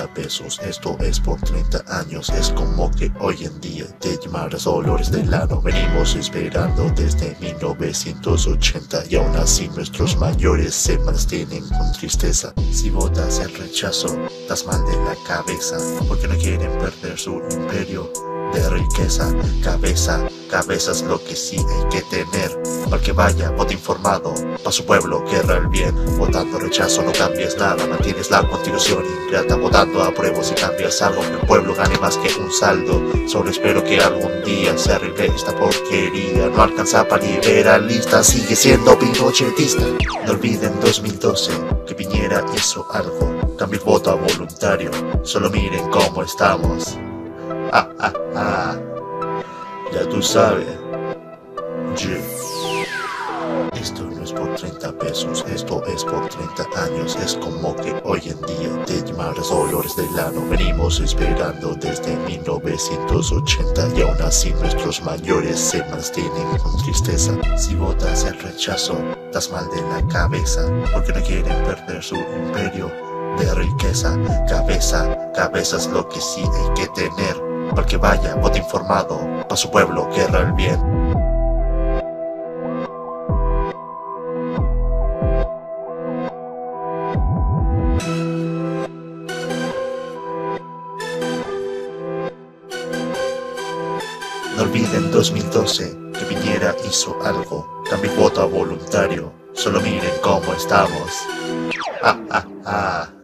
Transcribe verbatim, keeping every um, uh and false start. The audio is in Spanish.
pesos, esto es por treinta años. Es como que hoy en día te llamarás Dolores Delano. Venimos esperando desde mil novecientos ochenta y aún así nuestros mayores se mantienen con tristeza. Si votas el rechazo, estás mal de la cabeza, porque no quieren perder su imperio de riqueza. Cabeza, cabeza es lo que sí hay que tener, para que vaya, vote informado, pa' su pueblo querrá el bien. Votando rechazo no cambias nada, mantienes la constitución ingrata. Votando apruebo si cambias algo, que el pueblo gane más que un saldo. Solo espero que algún día se arregle esta porquería. No alcanza para liberalista, sigue siendo pinochetista. No olviden dos mil doce, que Piñera hizo algo, cambió el voto a voluntario. Solo miren cómo estamos. Ah, ah, ah. Ya tú sabes. Yeah. Esto no es por treinta pesos, esto es por treinta años. Es como que hoy en día te llamarás Dolores Delano. Venimos esperando desde mil novecientos ochenta y aún así nuestros mayores se mantienen con tristeza. Si votas el rechazo, estás mal de la cabeza, porque no quieren perder su imperio de riqueza. Cabeza, cabeza es lo que sí hay que tener, para que vaya, vote informado, pa' su pueblo querrá el bien. No olviden dos mil doce, que Piñera hizo algo, cambió el voto a voluntario. Solo miren cómo estamos. Ah, ah, ah.